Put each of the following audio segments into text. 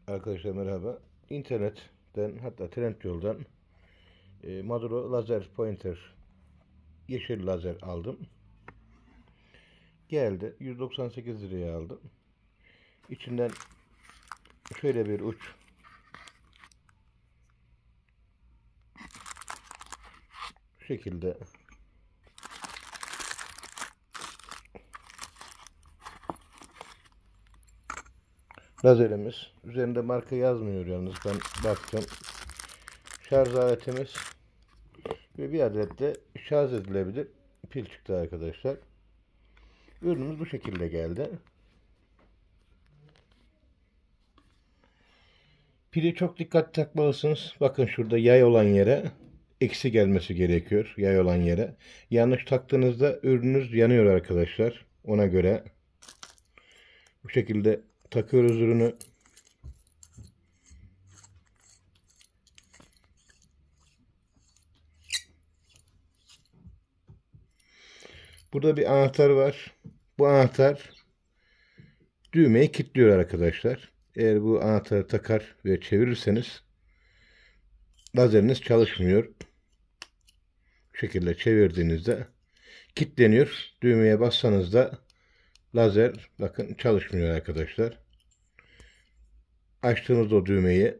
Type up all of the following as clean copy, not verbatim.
Arkadaşlar merhaba. İnternetten hatta Trendyol'dan Maduro lazer pointer yeşil lazer aldım. Geldi 198 liraya aldım. İçinden şöyle bir uç şu şekilde lazerimiz. Üzerinde marka yazmıyor yalnız, ben baktım. Şarj aletimiz ve bir adet de şarj edilebilir pil çıktı arkadaşlar. Ürünümüz bu şekilde geldi. Pili çok dikkat takmalısınız. Bakın şurada yay olan yere eksi gelmesi gerekiyor. Yay olan yere. Yanlış taktığınızda ürününüz yanıyor arkadaşlar. Ona göre bu şekilde takıyoruz ürünü. Burada bir anahtar var. Bu anahtar düğmeyi kilitliyor arkadaşlar. Eğer bu anahtarı takar ve çevirirseniz lazeriniz çalışmıyor. Bu şekilde çevirdiğinizde kilitleniyor. Düğmeye bassanız da lazer bakın çalışmıyor arkadaşlar. Açtığınızda o düğmeyi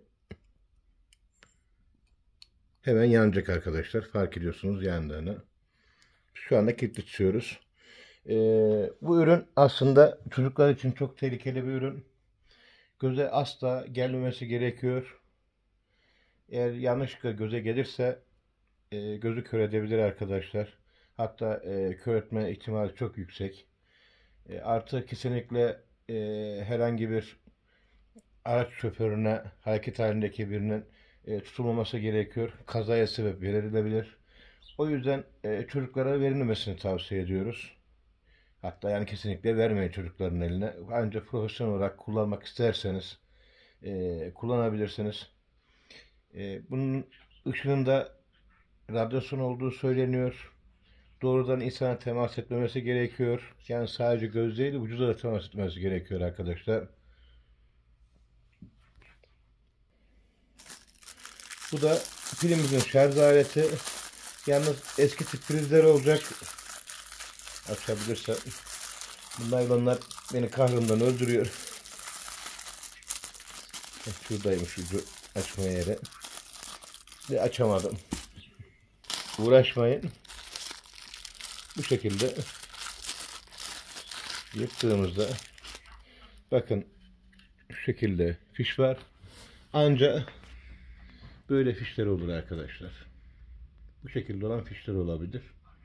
hemen yanacak arkadaşlar. Fark ediyorsunuz yandığını. Şu anda kilitli tutuyoruz. Bu ürün aslında çocuklar için çok tehlikeli bir ürün. Göze asla gelmemesi gerekiyor. Eğer yanlışlıkla göze gelirse gözü kör edebilir arkadaşlar. Hatta kör etme ihtimali çok yüksek. Artı kesinlikle herhangi bir araç şoförüne, hareket halindeki birinin tutulmaması gerekiyor. Kazaya sebep verilebilir. O yüzden çocuklara verilmemesini tavsiye ediyoruz. Hatta yani kesinlikle vermeyin çocukların eline. Ancak profesyonel olarak kullanmak isterseniz kullanabilirsiniz. Bunun ışığında radyasyon olduğu söyleniyor. Doğrudan insana temas etmemesi gerekiyor. Yani sadece göz değil, vücuda da temas etmesi gerekiyor arkadaşlar. Bu da pilimizin şarj aleti. Yalnız eski tip prizler olacak. Açabilirsem. Bu naylonlar beni kahrımdan öldürüyor. Şuradaymış ucu açma yeri. Ve açamadım. Uğraşmayın. Bu şekilde yırttığımızda bakın şu şekilde fiş var. Ancak böyle fişler olur arkadaşlar. Bu şekilde olan fişler olabilir.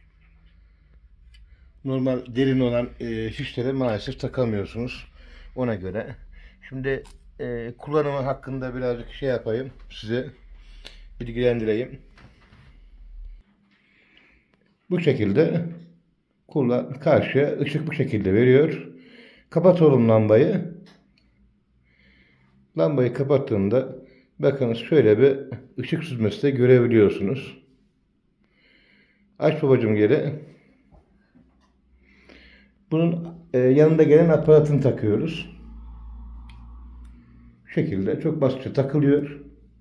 Normal derin olan fişlere maalesef takamıyorsunuz. Ona göre. Şimdi kullanımı hakkında birazcık şey yapayım. Size bilgilendireyim. Bu şekilde karşıya ışık bu şekilde veriyor. Kapatalım lambayı. Lambayı kapattığımda bakınız şöyle bir ışık süzmesi de görebiliyorsunuz. Aç babacığım geri. Bunun yanında gelen aparatını takıyoruz. Bu şekilde çok basitçe takılıyor.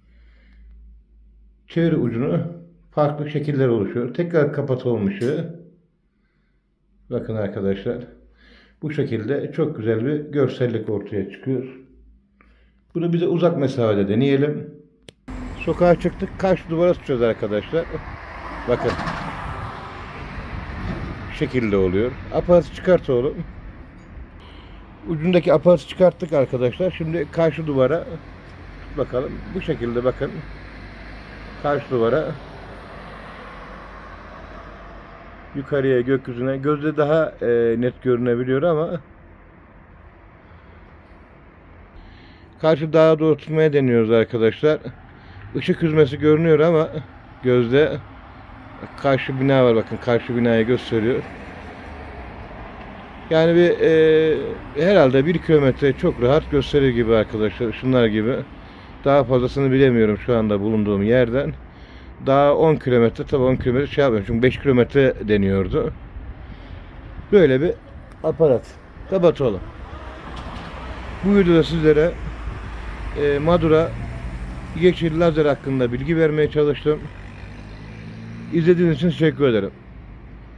Çevre ucunu farklı şekiller oluşuyor. Tekrar kapatalım ışığı. Bakın arkadaşlar. Bu şekilde çok güzel bir görsellik ortaya çıkıyor. Bunu bize uzak mesafede deneyelim. Sokağa çıktık. Karşı duvara tutacağız arkadaşlar. Bakın. Bu şekilde oluyor. Aparatı çıkart oğlum. Ucundaki aparatı çıkarttık arkadaşlar. Şimdi karşı duvara bakalım. Bu şekilde bakın. Karşı duvara. Yukarıya, gökyüzüne. Gözde daha net görünebiliyor ama karşı dağa doğru tutmaya deniyoruz arkadaşlar. Işık hüzmesi görünüyor ama gözde karşı bina var, bakın karşı binayı gösteriyor. Yani bir herhalde 1 kilometre çok rahat gösterir gibi arkadaşlar, şunlar gibi. Daha fazlasını bilemiyorum şu anda bulunduğum yerden. Daha 10 kilometre, tabi 10 kilometre şey yapıyorum çünkü 5 kilometre deniyordu. Böyle bir aparat. Kapatalım. Bu videoda sizlere Madura yeşil lazer hakkında bilgi vermeye çalıştım. İzlediğiniz için teşekkür ederim.